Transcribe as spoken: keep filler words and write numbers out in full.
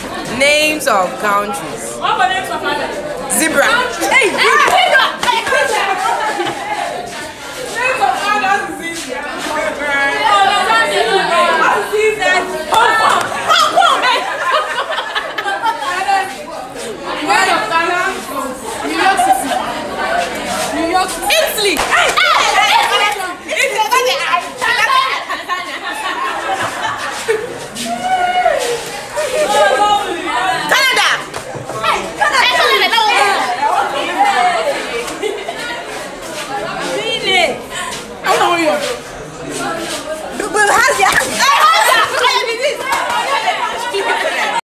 Names of countries. What were names of countries? Zebra. Hey,